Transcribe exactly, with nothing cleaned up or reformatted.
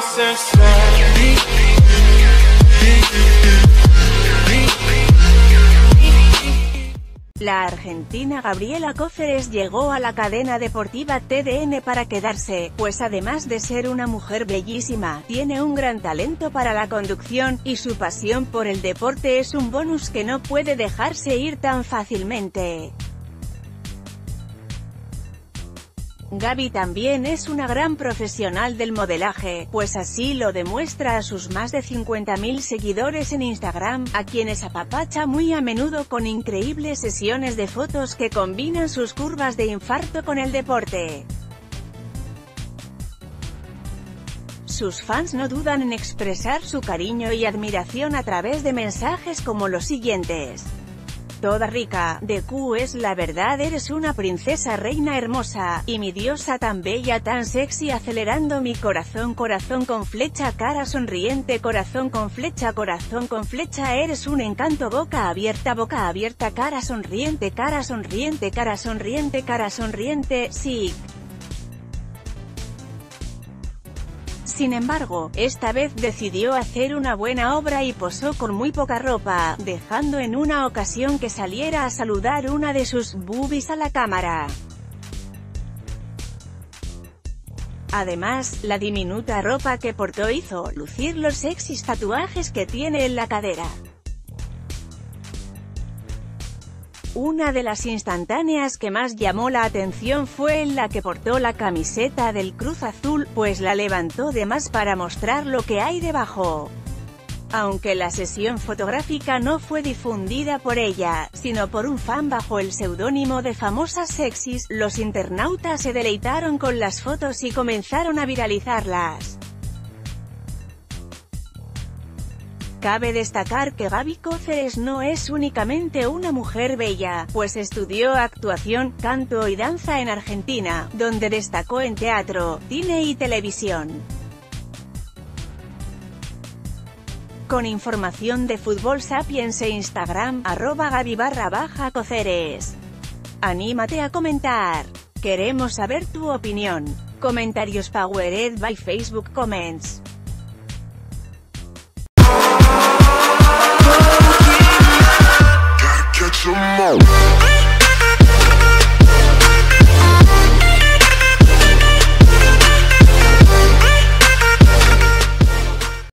La argentina Gabriela Cóceres llegó a la cadena deportiva T D N para quedarse, pues además de ser una mujer bellísima, tiene un gran talento para la conducción, y su pasión por el deporte es un bonus que no puede dejarse ir tan fácilmente. Gaby también es una gran profesional del modelaje, pues así lo demuestra a sus más de cincuenta mil seguidores en Instagram, a quienes apapacha muy a menudo con increíbles sesiones de fotos que combinan sus curvas de infarto con el deporte. Sus fans no dudan en expresar su cariño y admiración a través de mensajes como los siguientes. Toda rica, de Q es la verdad, eres una princesa reina hermosa, y mi diosa tan bella tan sexy, acelerando mi corazón, corazón con flecha, cara sonriente, corazón con flecha, corazón con flecha, eres un encanto, boca abierta, boca abierta, cara sonriente, cara sonriente, cara sonriente, cara sonriente, sí. Sin embargo, esta vez decidió hacer una buena obra y posó con muy poca ropa, dejando en una ocasión que saliera a saludar una de sus boobies a la cámara. Además, la diminuta ropa que portó hizo lucir los sexys tatuajes que tiene en la cadera. Una de las instantáneas que más llamó la atención fue en la que portó la camiseta del Cruz Azul, pues la levantó de más para mostrar lo que hay debajo. Aunque la sesión fotográfica no fue difundida por ella, sino por un fan bajo el seudónimo de Famosas Sexys, los internautas se deleitaron con las fotos y comenzaron a viralizarlas. Cabe destacar que Gaby Cóceres no es únicamente una mujer bella, pues estudió actuación, canto y danza en Argentina, donde destacó en teatro, cine y televisión. Con información de Fútbol Sapiens e Instagram, arroba Gaby barra baja Cóceres. Anímate a comentar. Queremos saber tu opinión. Comentarios powered by Facebook Comments.